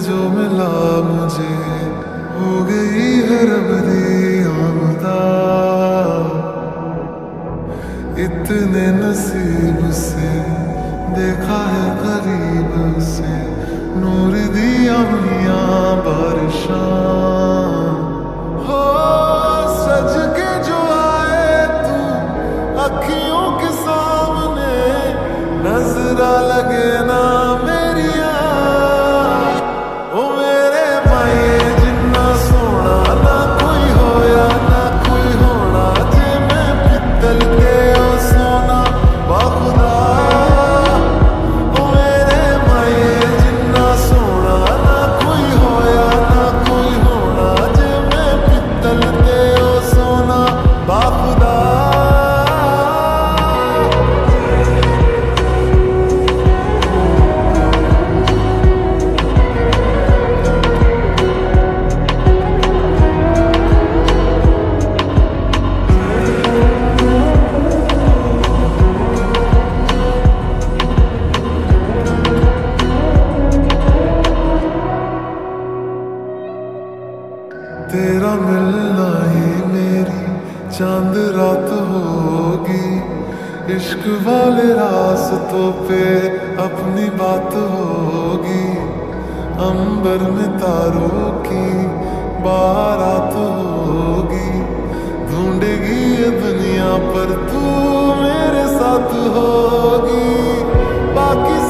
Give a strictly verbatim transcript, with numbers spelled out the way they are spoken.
जो मिला मुझे हो गई है रब दी आमदा। इतने नसीब से देखा है करीब से नूर दिया मियां बारिशां। हो सज के जो आए तू अखियों के सामने नजरा लगे ना मेरिया। ओ मेरे माए जिन्ना सोना ना कोई होया ना कोई होना जे मैं पित्तल के ओ सोना बाखुदा। ओ मेरे माए जिन्ना सोना ना कोई होया ना कोई होना जे मैं पित्तल के ओ सोना बाखुदा। तेरा मिलना ही मेरी चांद रात होगी। इश्क वाले रास्तों पे अपनी बात होगी। अंबर में तारों की बारात होगी। ढूंढेगी ये दुनिया पर तू मेरे साथ होगी। बाकी